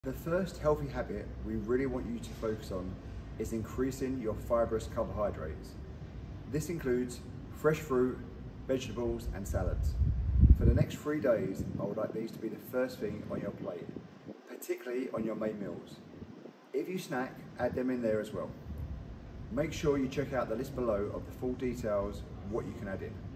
The first healthy habit we really want you to focus on is increasing your fibrous carbohydrates. This includes fresh fruit, vegetables and salads. For the next 3 days, I would like these to be the first thing on your plate, particularly on your main meals. If you snack, add them in there as well. Make sure you check out the list below of the full details what you can add in.